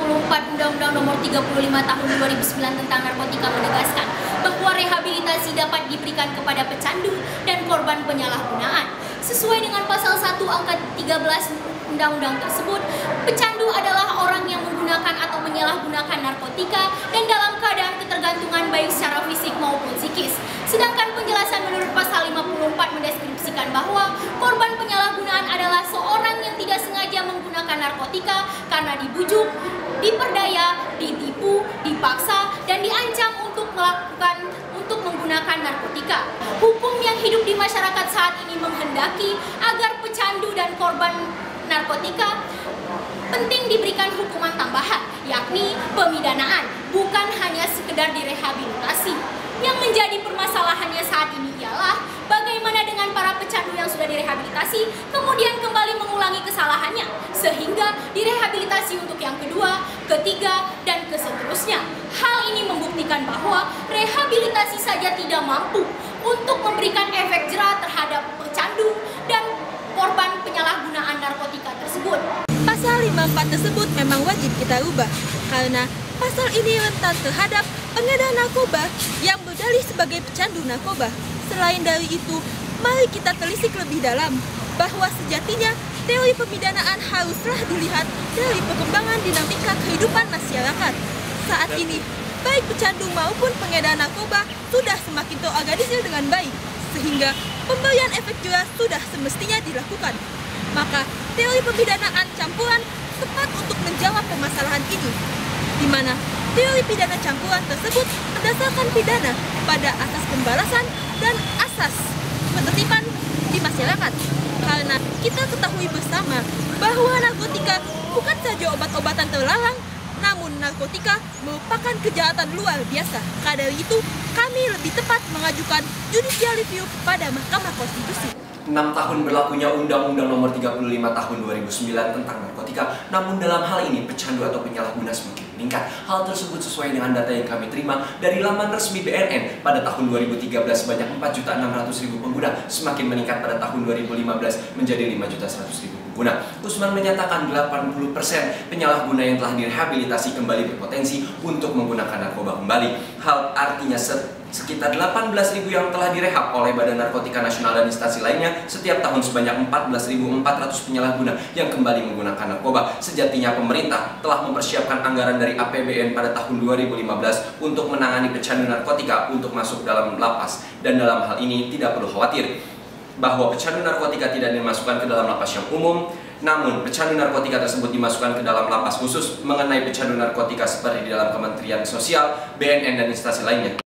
64 Undang-Undang Nomor 35 Tahun 2009 tentang narkotika menegaskan bahwa rehabilitasi dapat diberikan kepada pecandu dan korban penyalahgunaan. Sesuai dengan pasal 1 angka 13 undang-undang tersebut, pecandu adalah orang yang menggunakan atau menyalahgunakan narkotika dan dalam keadaan ketergantungan baik secara fisik maupun psikis. Sedangkan penjelasan menurut pasal 54 mendeskripsikan bahwa korban penyalahgunaan adalah seorang yang tidak sengaja menggunakan narkotika karena dibujuk, diperdaya, ditipu, dipaksa, dan diancam untuk menggunakan narkotika. Hukum yang hidup di masyarakat saat ini menghendaki agar pecandu dan korban narkotika penting diberikan hukuman tambahan, yakni pemidanaan, bukan hanya sekedar direhabilitasi. Yang menjadi permasalahannya saat ini ialah bagaimana dengan para pecandu yang sudah direhabilitasi kemudian kembali mengulangi kesalahannya, sehingga direhabilitasi untuk yang kedua, ketiga, dan seterusnya. Hal ini membuktikan bahwa rehabilitasi saja tidak mampu untuk memberikan efek jera terhadap pecandu dan korban penyalahgunaan narkotika tersebut. Pasal 54 tersebut memang wajib kita ubah, karena pasal ini rentan terhadap pengedar narkoba yang berdalih sebagai pecandu narkoba. Selain dari itu, mari kita telisik lebih dalam bahwa sejatinya teori pemidanaan haruslah dilihat dari perkembangan dinamika kehidupan masyarakat. Saat ini, baik pecandu maupun pengedar narkoba sudah semakin terorganisir dengan baik, sehingga pemberian efek jera sudah semestinya dilakukan. Maka, teori pemidanaan campuran tepat untuk menjawab permasalahan ini, di mana teori pidana campuran tersebut berdasarkan pidana pada asas pembalasan dan asas penertiban di masyarakat. Karena kita ketahui bersama bahwa narkotika bukan saja obat-obatan terlarang, namun narkotika merupakan kejahatan luar biasa. Karena dari itu, kami lebih tepat mengajukan judicial review pada Mahkamah Konstitusi. 6 tahun berlakunya Undang-Undang Nomor 35 Tahun 2009 tentang narkotika, namun dalam hal ini pecandu atau penyalahguna semakin meningkat. Hal tersebut sesuai dengan data yang kami terima dari laman resmi BNN pada tahun 2013 sebanyak 4.600.000 pengguna, semakin meningkat pada tahun 2015 menjadi 5.100.000 pengguna. Usman menyatakan 80% penyalahguna yang telah direhabilitasi kembali berpotensi untuk menggunakan narkoba kembali. Hal artinya sekitar 18.000 yang telah direhab oleh Badan Narkotika Nasional dan instansi lainnya setiap tahun sebanyak 14.400 penyalahguna yang kembali menggunakan narkoba. Sejatinya pemerintah telah mempersiapkan anggaran dari APBN pada tahun 2015 untuk menangani pecandu narkotika untuk masuk dalam lapas, dan dalam hal ini tidak perlu khawatir bahwa pecandu narkotika tidak dimasukkan ke dalam lapas yang umum, namun pecandu narkotika tersebut dimasukkan ke dalam lapas khusus mengenai pecandu narkotika seperti di dalam Kementerian Sosial, BNN, dan instansi lainnya.